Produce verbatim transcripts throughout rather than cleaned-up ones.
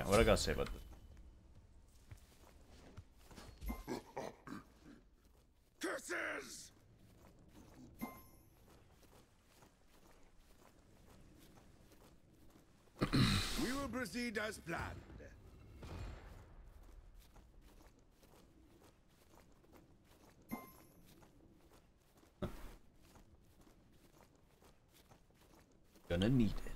what I gotta say about this? Curses! We will proceed as planned. Gonna need it.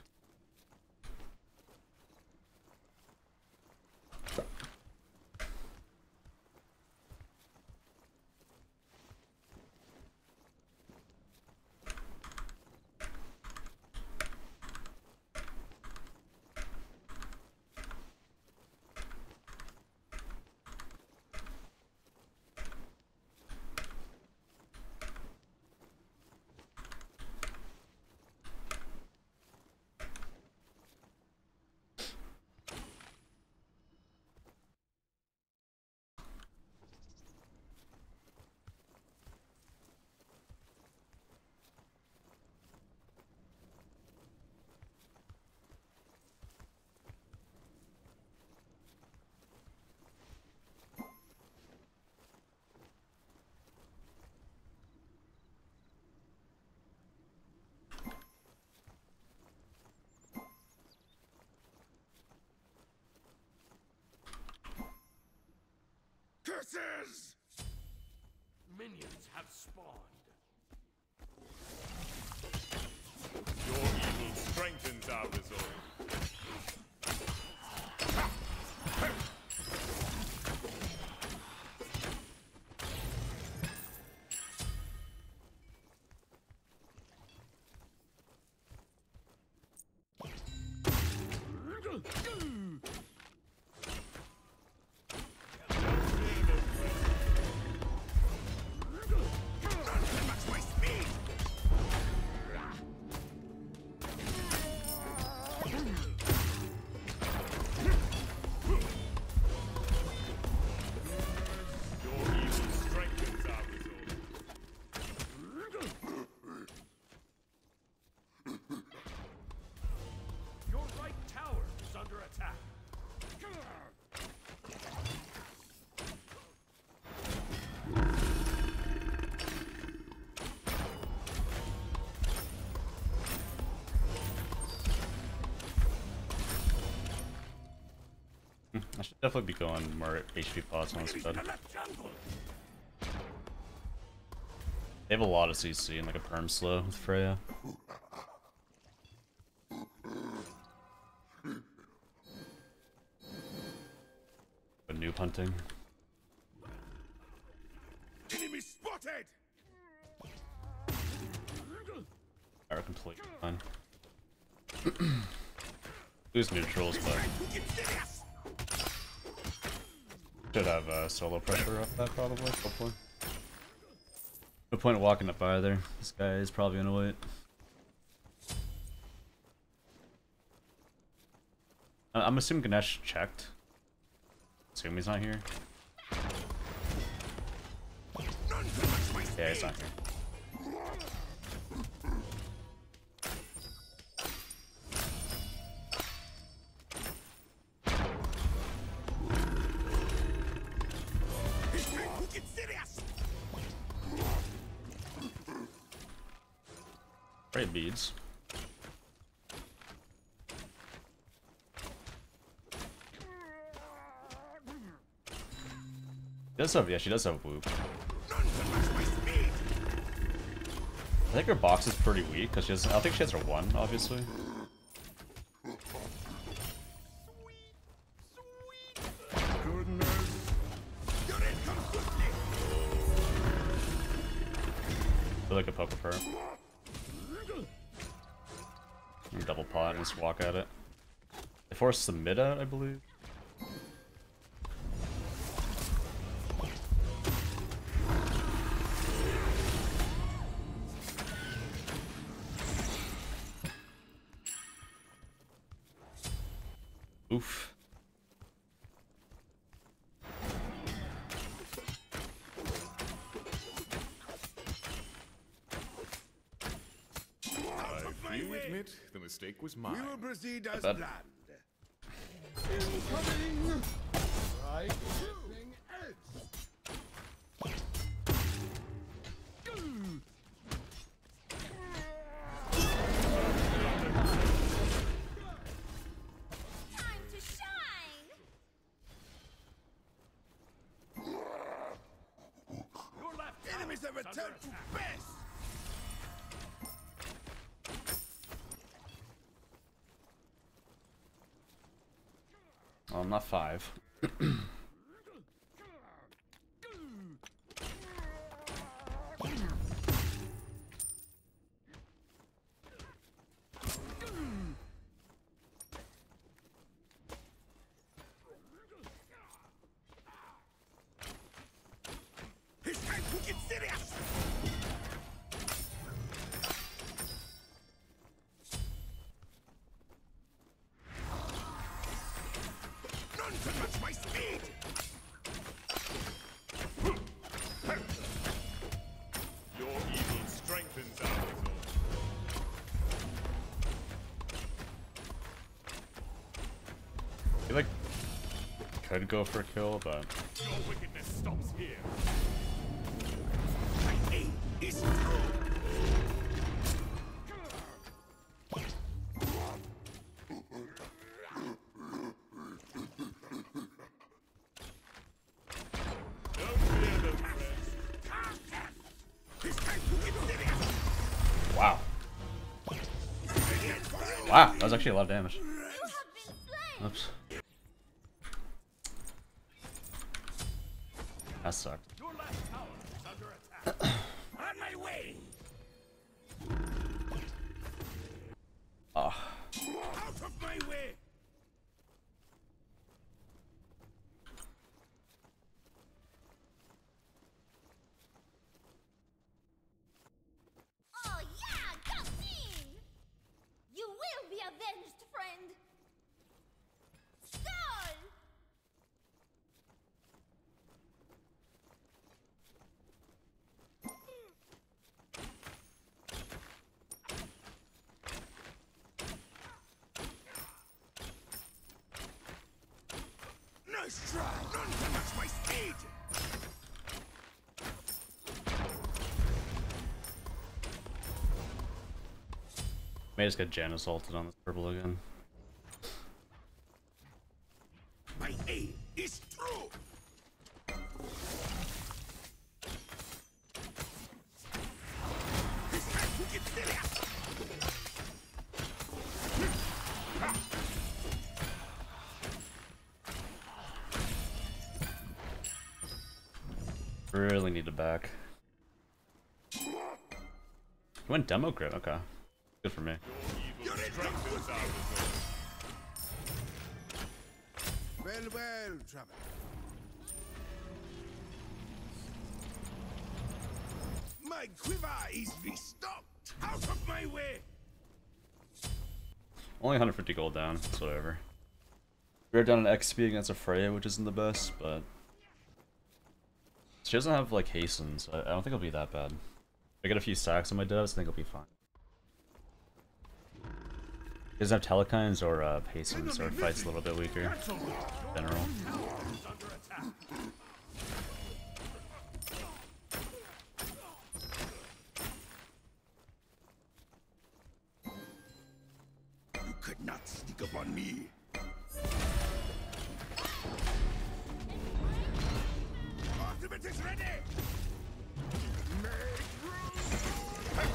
Curses! Minions have spawned. Your evil strengthens our resolve. I should definitely be going more H P pots on this bed. They have a lot of C C and like a perm slow with Freya. A noob hunting. Enemy spotted! Are completely fine. Lose neutrals, but should have uh, solo pressure off that probably. Hopefully. No point walking up either. This guy is probably gonna wait. I'm assuming Ganesh checked. Assume he's not here. Yeah, he's not here. Right beads. She does have, yeah, she does have whoop. I think her box is pretty weak because she has. I don't think she has her one, obviously. I feel like a poke with her. Double pot and just walk at it. They force the mid out, I believe. Oof. You admit the mistake was mine. We will proceed as Bad. planned. is a return to base. Oh, I'm not five. It's time to get serious. None can match my speed. Your evil strengthens our resolve. I feel like could go for a kill, but Your wickedness stops here. My aim is true. Don't fear those threats. It's time to get serious. wow, wow, that was actually a lot of damage. You have been slain! Oops, that sucked. Your last tower is under attack. On my way. Oh, Out of my way. Oh yeah, got seen! You will be avenged, friend! Skull! Nice try. None can match my speed. may just get Jan assaulted on this purple again. My aim is true. It's time to get serious. Really need to back. He went demo crit, okay. Good for me. Your evil strengthens our resolve. Well, well, traveler. My quiver is restocked. Out of my way. Only one hundred fifty gold down, it's whatever. We're down an X P against a Freya, which isn't the best, but she doesn't have like hasten, so I don't think it'll be that bad. If I get a few stacks on my devs, I think it'll be fine. He doesn't have telekines or uh, hasten, so her fight's a little bit weaker in general. You could not sneak up on me. Ultimate is ready. Make room.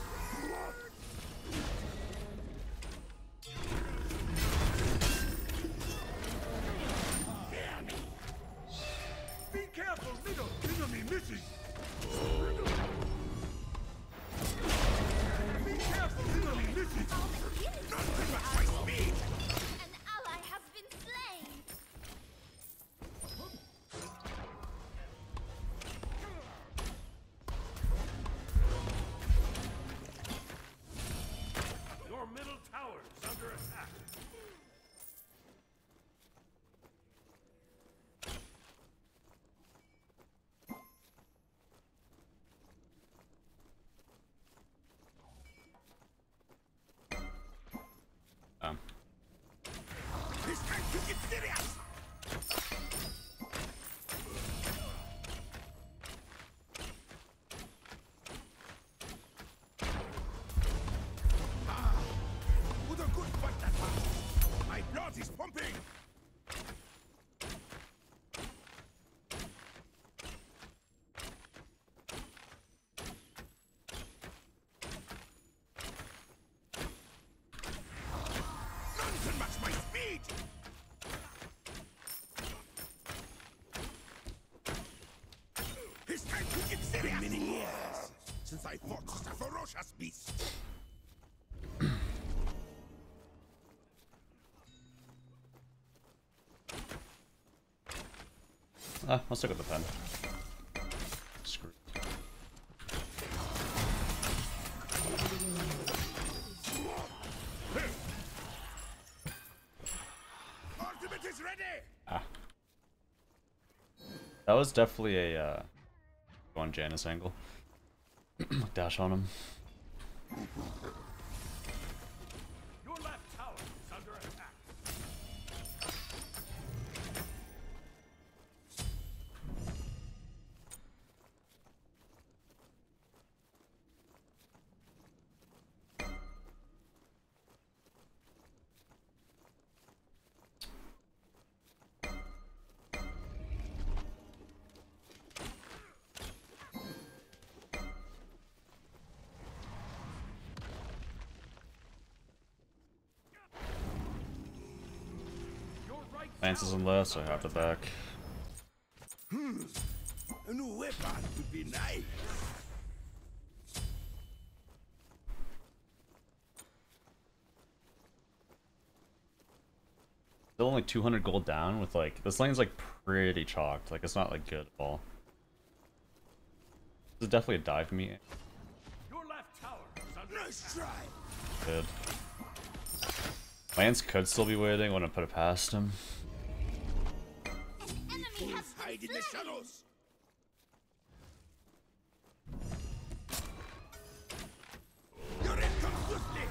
Be careful, middle. Enemy missing. Be careful, enemy missing. Not too much my speed. An fought such a ferocious beast. Ah, I'll stick with the pen. Screw. Ultimate is ready. Ah. That was definitely a uh, go on Janice angle. Dash on him. Your left tower is under attack. Lance is in left, so I have the back. Hmm. A new weapon would be nice. Still only two hundred gold down with like this lane's like pretty chalked. Like it's not like good at all. This is definitely a dive for me. Your left tower is under Nice try. Good. Lance could still be waiting. I want to put it past him. An enemy has Hide been in the slain. shadows. Your end comes swiftly.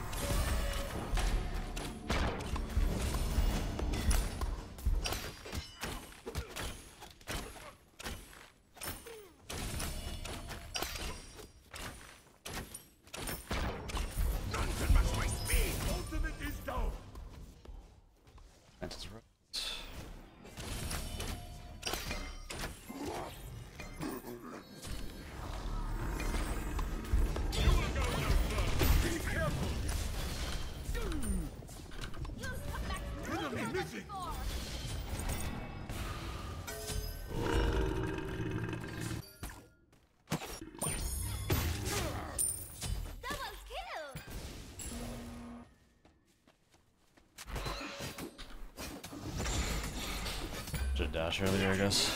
None can match my speed. ultimate is down. Lance is right. You'll come back stronger than before. Double kill. Should dash earlier, I guess.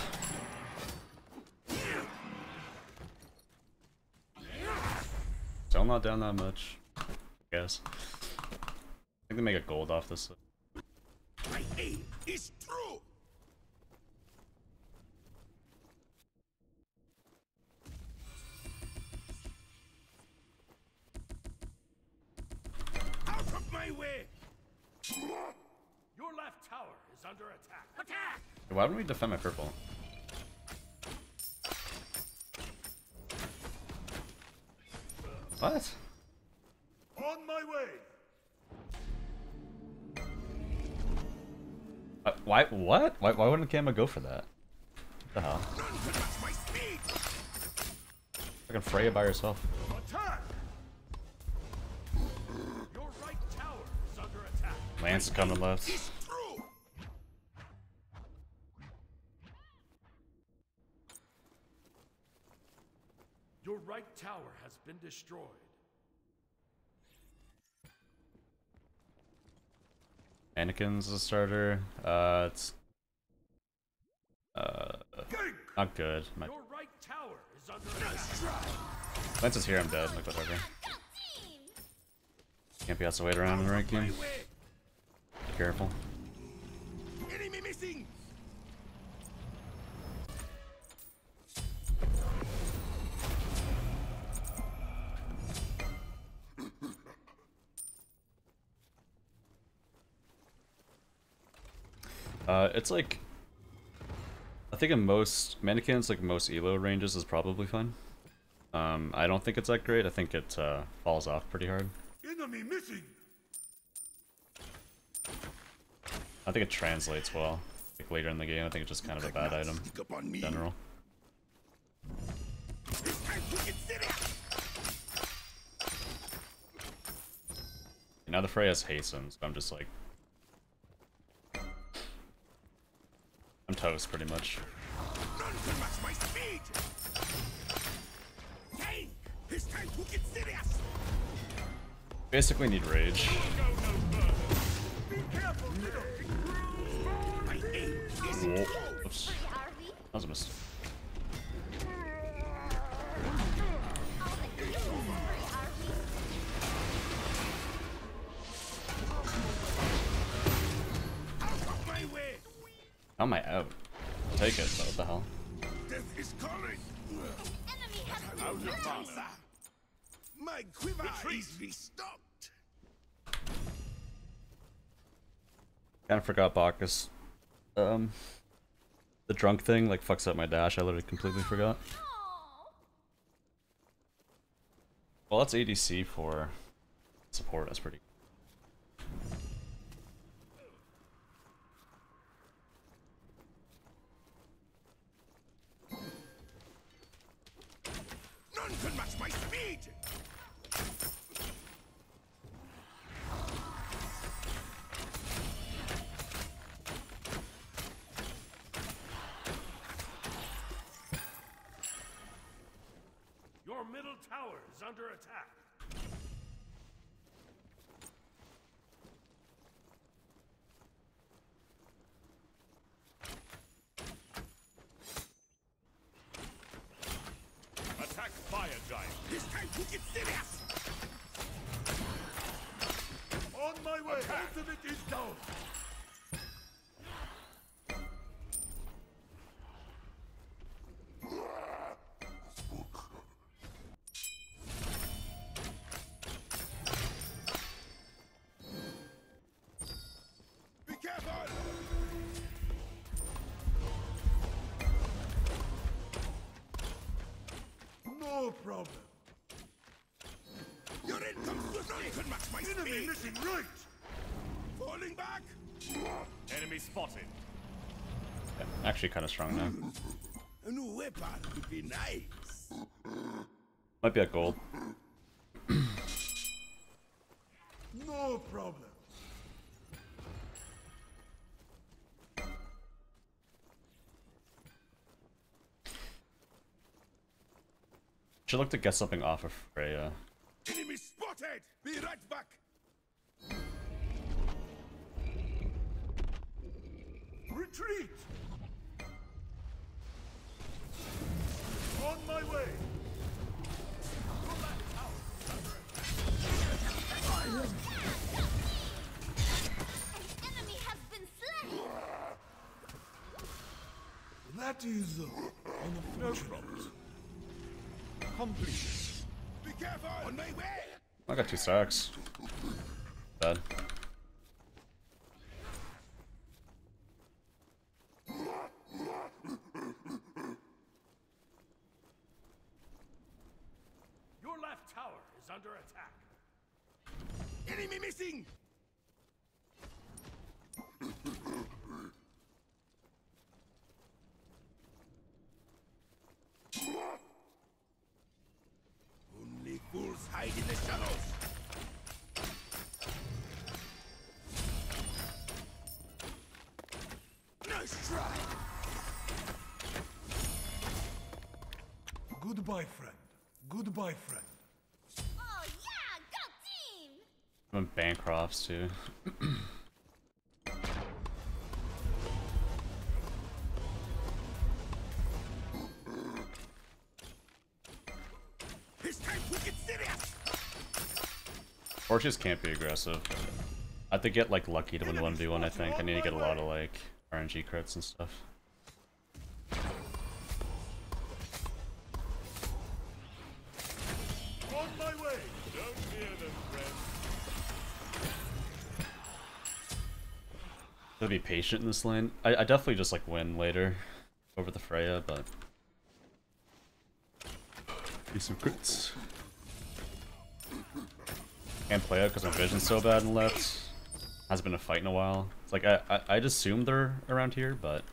Still not down that much. I guess. I think they make a gold off this. My aim is true. Out of my way. Your left tower is under attack. Attack! Why don't we defend my purple? What? On my way. Uh, why? What? Why, why wouldn't Kama go for that? What the hell? None can match my speed. Fucking Freya by herself. Attack! Your right tower is under attack. Lance is coming left. It's true. Your right tower has been destroyed. Anakin's a starter. Uh, it's uh not good. My Your right tower is under attack. Nice try. Lance is here. I'm dead. Like whatever. Got team. Can't be asked to wait around in the rank My game. way. Be careful. Enemy missing. Uh, it's like I think in most mannequins, like most elo ranges, is probably fine. Um, I don't think it's that great. I think it uh, falls off pretty hard. Enemy missing. I think it translates well. Like later in the game, I think it's just kind of a bad item Sneak up on me. in general. It's time to get serious. Now the Freya's hasten, so I'm just like I'm toast pretty much. None can match my speed. Tank. His time to get serious. Basically need rage. My aim is Whoa. close. Oops. Free R V. That was a mistake. All the heroes free R V. Out of my way. How am I out? I'll take it, but what the hell? Death is calling. Enemy has been Out of slain. answer. My quiver is restocked. Kind of forgot Bacchus. Um, the drunk thing like fucks up my dash. I literally completely forgot. Aw. Well, that's A D C for support. That's pretty. None can match my speed. Your middle tower is under attack. Attack fire giant. It's time to get serious. On my way. Ultimate is down. Be careful. No problem. Your income none can match my Enemy speed. missing right. Falling back. Enemy spotted. Yeah, actually, kind of strong now. A new weapon would be nice. Might be at gold. No problem. Should look to get something off of Freya. Enemy spotted. Be right back. Retreat. On my way. Enemy has been slain. That is uh, unfortunate. Complete. Be careful. On my way. I got two stacks. Bad. Your left tower is under attack. Enemy missing. Only fools hide in the shadows. Nice try. Goodbye, friend. Goodbye, friend. Oh yeah, go team. I'm in Bancrofts too. It's time to get serious. Orchards can't be aggressive. I have to get like lucky to win one v one, I think. I need to get a lot of like R N G crits and stuff. On my way. Don't fear them, friend. Gotta be patient in this lane. I, I definitely just like win later over the Freya, but do some crits. Can't play out because my vision's so bad in left. Hasn't been a fight in a while. It's like I, I I'd assume they're around here, but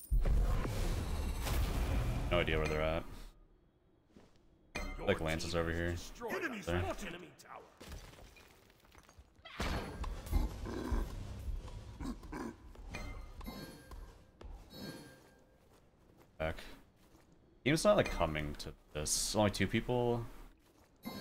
no idea where they're at. Like Lance is over here. Enemy There. spot enemy tower. Back. Team's not like coming to this. Only two people.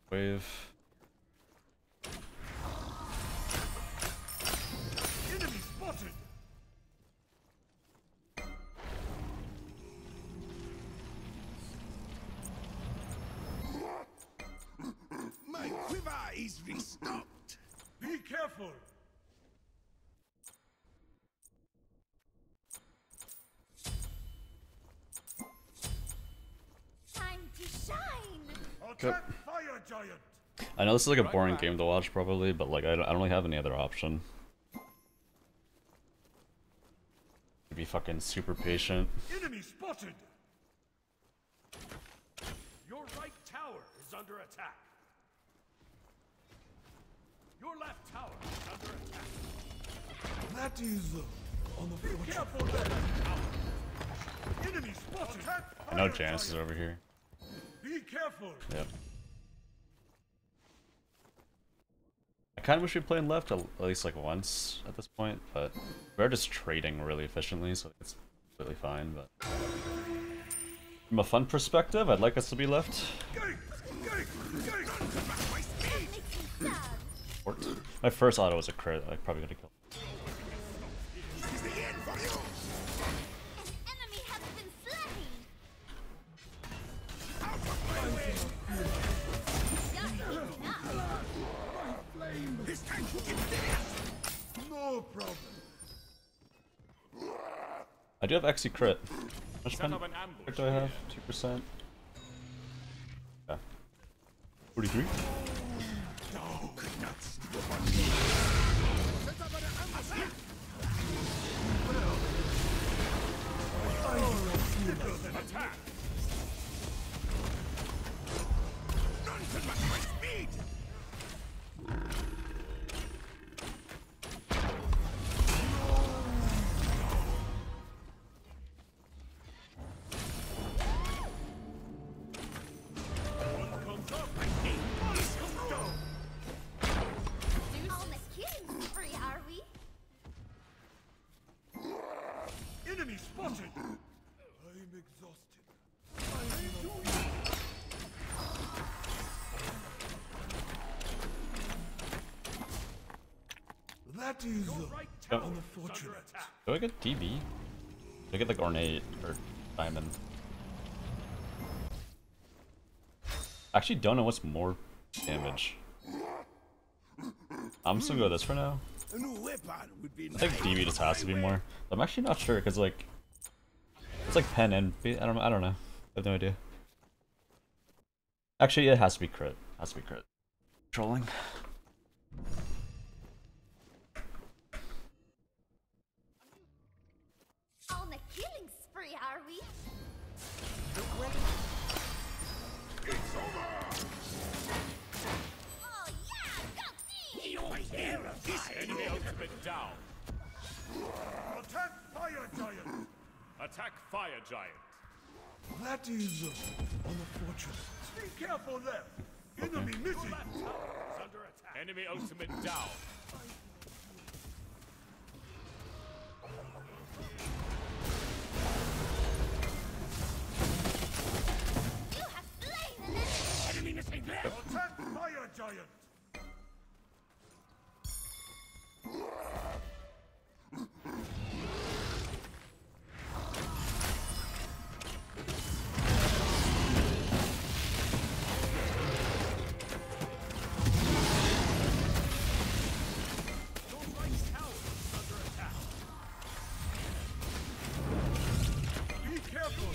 Wave. Enemy spotted. My quiver is restocked. Be careful. Time to shine! Attack fire giant. I know this is like a boring game to watch probably, but like I don't, I don't really have any other option. Be fucking super patient. Enemy spotted. Your right tower is under attack. Your left tower is under attack. That is uh, on the Be careful there. Tower. Enemy spotted. Attack I know fire Janice is giant. over here. Be careful. Yep. I kind of wish we played left at least like once at this point, but we're just trading really efficiently, so it's completely fine. But from a fun perspective, I'd like us to be left. Gate! Gate! Gate! Fort. My first auto was a crit. I probably could have killed. Is the end for you? An enemy has been slain! Out of my way! You're eating up! It's time to get there! No problem. I do have X E crit. How much Set pen up an ambush. do I have? Two percent. Yeah. Forty-three. No, could not steal one. Set up an ambush! Attack! None can match my speed! One comes up. One comes down. On the killing spree, are we? Enemy spotted. I'm exhausted. That is Your uh, right tower is unfortunate. under attack. Do I get D B? Do I get like ornate or diamond? I actually don't know what's more damage. I'm just gonna go with this for now. A new weapon would be I think D B just has to be more. I'm actually not sure because like it's like pen and B. I don't. I don't know. I have no idea. Actually, it has to be crit. Has to be crit. Trolling. On the killing spree, are we? Oh yeah, gutsy! Enemy ultimate down. Attack fire giant. Attack fire giant. That is uh, unfortunate. Be careful left. Enemy missing. Left tower is under attack. Enemy ultimate down. You have slain an enemy! Enemy missing left! Attack fire giant. Your right tower is under attack. Be careful.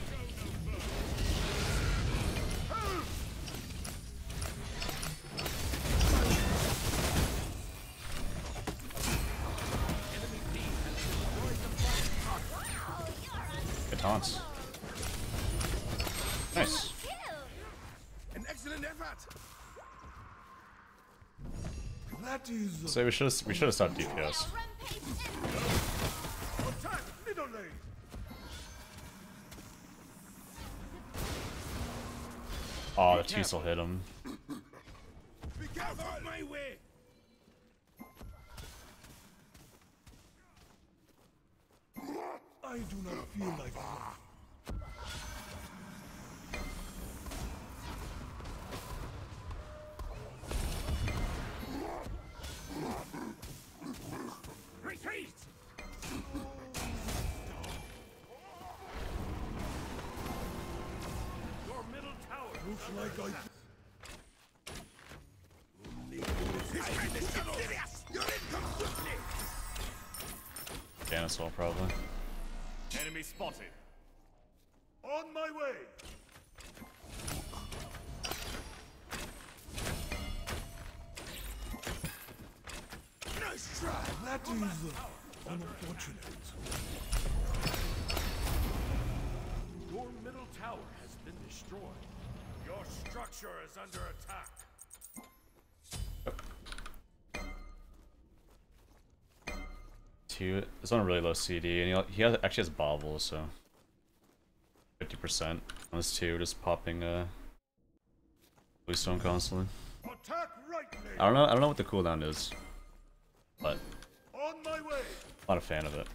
Help! Good taunts. Nice. Kill! An excellent effort! That is uh, So we should have we should have stopped D P S. Rampage ends! Attack middle lane. Oh, the Teasel hit him. be careful of my way! I do not feel like Retreat! Your middle tower Looks like I... Dinosaur probably. enemy spotted. On my way! Nice try! That is uh, unfortunate. Your middle tower has been destroyed. Your structure is under attack. Two. It's on a really low C D, and he, he has, actually has bobble, so fifty percent on his two, just popping uh, Bluestone constantly. Attack rightly! I don't know. I don't know what the cooldown is, but On my way! not a fan of it.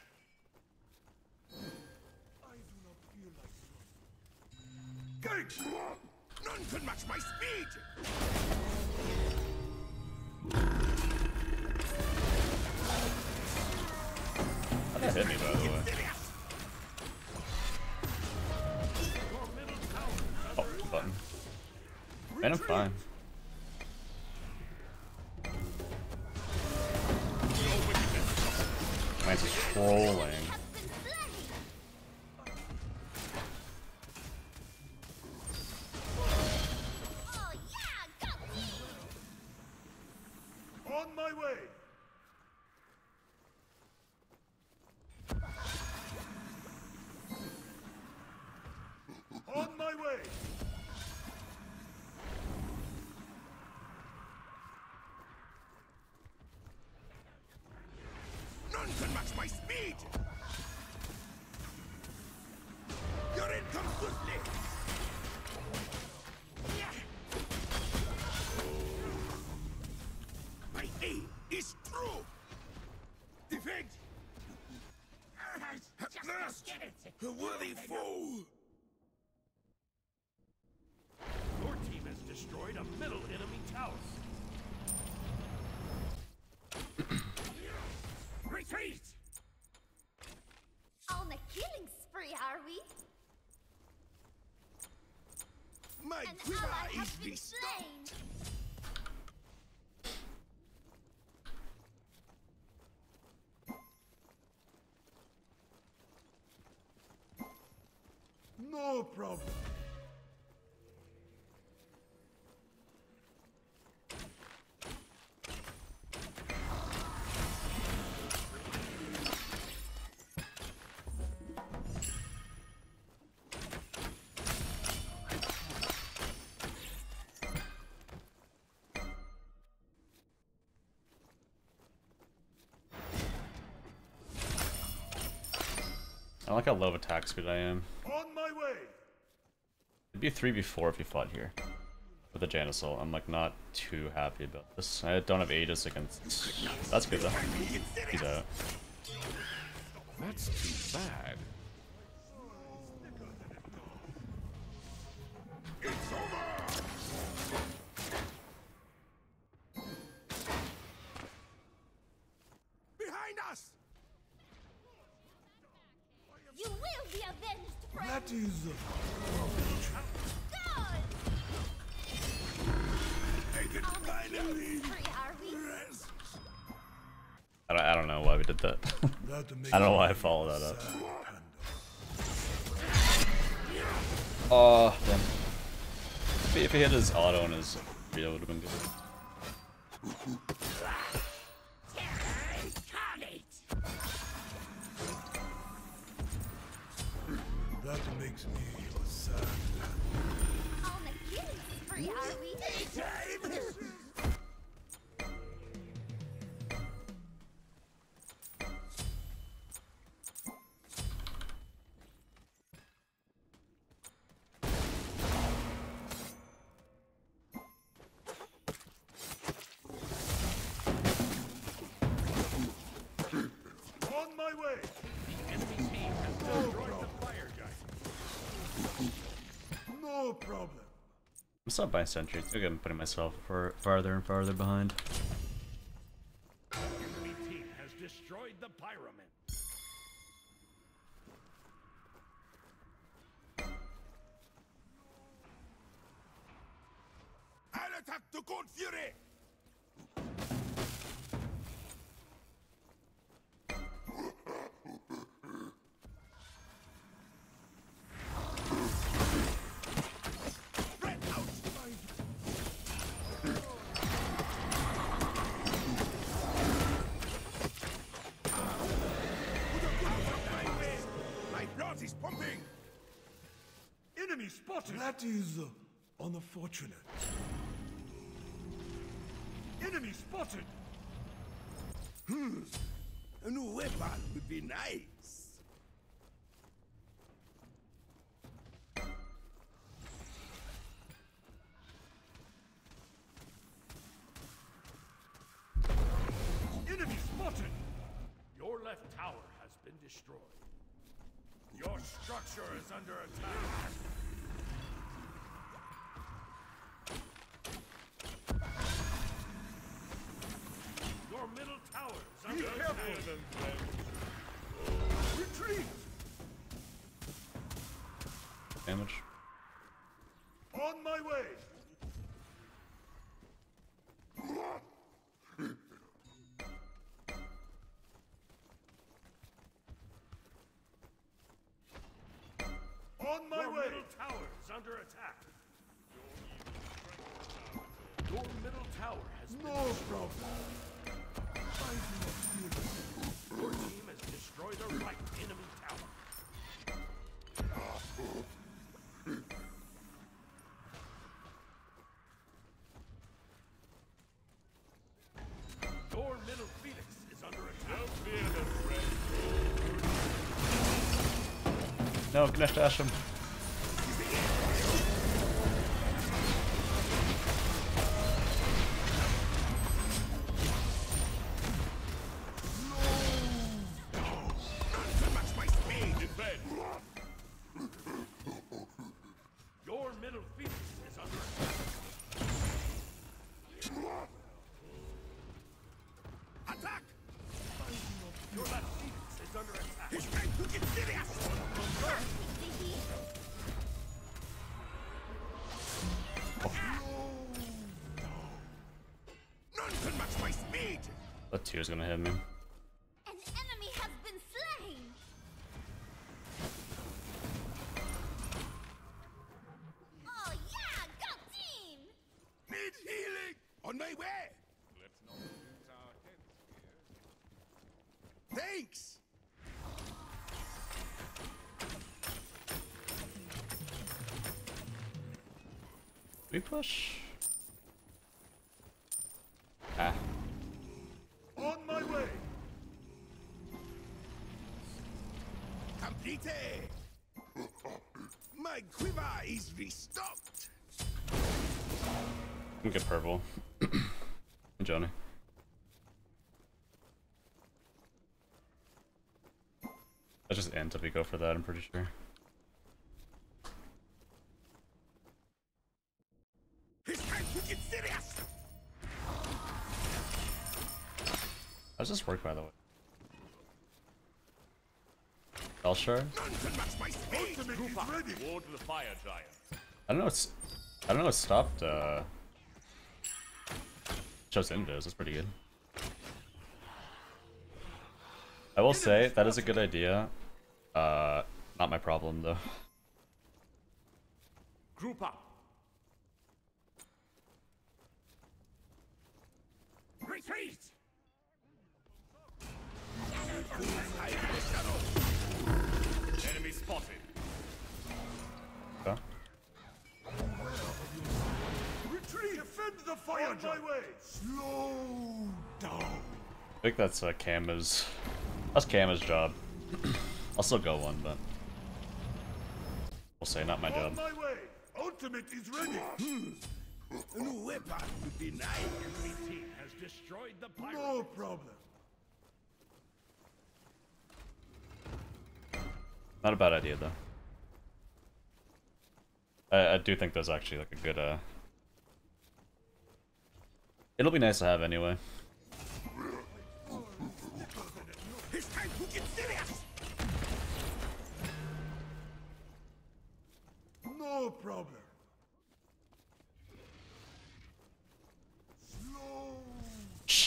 I do not feel like Gate! None can match my speed! That hit me, by the way. Oh, button. Man, I'm fine. Man's just trolling. Oh yeah, got me! On my way! On my way! None can match my speed! Your in comes swiftly! My aim is true! Defend! At last! A worthy foe! Your team has destroyed a middle enemy tower. Retreat! On a killing spree, are we? My An quiver ally is has been restored! slain! No problem. I like how low of attack speed I am. On my way! It'd be a three v four if you fought here. With the Janusol. I'm like not too happy about this. I don't have Aegis against... That's good though. He's out. That's too bad. It's over! Behind us! You will be avenged, friend! That is... Good! Take it On a finally! killing spree, are we? Rest. I don't, I don't know why we did that. That makes I don't know why I me followed that up. sad, Panda. Oh, damn. If he, if he hit his auto and his real would have been good. That makes me sad. On a killing spree, are we? On my way! The enemy team has destroyed the fire giant. No problem. I'm still buying sentries. I think I'm putting myself for farther and farther behind. destroyed the pyramid. I'll attack the Cold Fury! Spread out! My blood is pumping! Enemy spotted! That is uh, unfortunate. Enemy spotted! Hmm. A new weapon would be nice. Enemy spotted! Your left tower has been destroyed. Your structure is under attack. Your middle tower is under attack. Retreat! Damage. On my way! On my Your way! Your middle tower is under attack. Your middle tower has been No destroyed. problem. Your team has destroyed a right enemy tower. Your middle Phoenix is under attack. Don't fear the threat. No, gonna dash him. Your middle Phoenix is under attack. Attack! Your left Phoenix is under attack. He's trying to get serious! None can match my speed! That tier's gonna hit me. An enemy has been slain. Oh yeah, go team! Need healing! On my way! Let's not lose our heads here. Thanks! We push. Ah. On my way! Complete! My quiver is restocked! I'm get purple. Johnny. That's just int if we go for that, I'm pretty sure. It's time to get serious! How does this work, by the way? Spell shard? None can match my speed! Ultimate is ready! Ward the fire giant. I don't know. It's I don't know. It stopped. Uh, shows invis. That's pretty good. I will say that is a good idea. Uh, not my problem though. Group up. Retreat! Enemy spotted. Okay. Retreat! Defend the fire on my way! Slow down! I think that's uh, Kama's. That's Kama's job. I'll still go one, but we'll say not my On job. my way! Ultimate is ready! A new weapon would be nice. Enemy team has destroyed the pirate. No problem. Not a bad idea though. I, I do think that's actually like a good. Uh, it'll be nice to have anyway.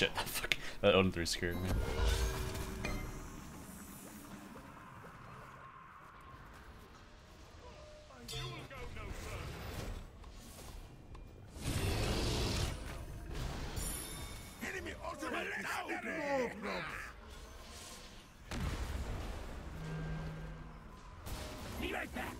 shit, that fucking that Odin three scared me. Enemy ultimate legendary! Be right back.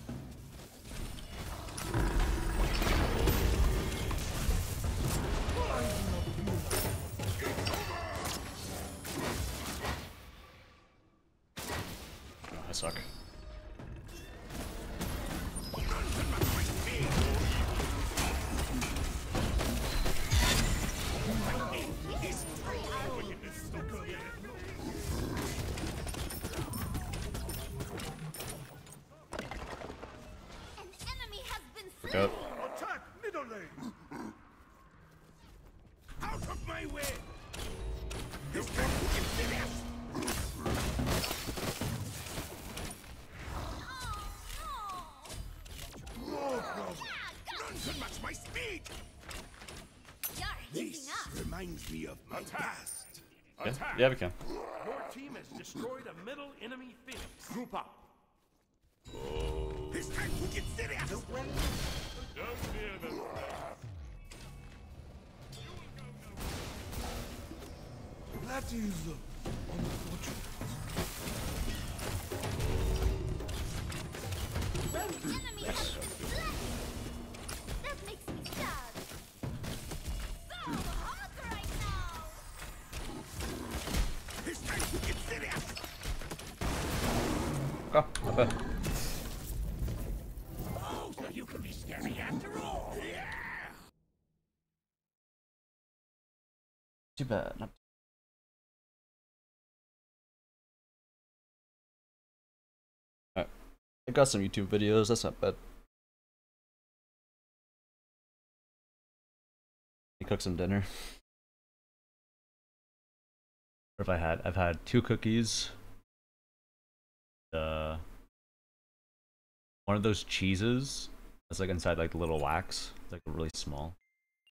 Oh, I suck. An enemy has been Look slain. out. Attack middle lane. Out of my way! This time you can finish! Oh, No problem. no. None can match my speed! You're heating This up. reminds me of my Attack. past. Yeah, Attack. yeah, we can. Your team has destroyed a middle enemy phoenix. Group up. This time you get serious! Don't fear them. That is uh, unfortunate. Enemy has been slain. That makes me sad. So hot right now. This time you get serious! Go. Not bad. Oh, so you can be scary after all! Yeah! Too bad. Not Alright. I got some YouTube videos, that's not bad. You cook some dinner. What have I had? I've had two cookies. Uh, one of those cheeses that's like inside like little wax. It's like really small.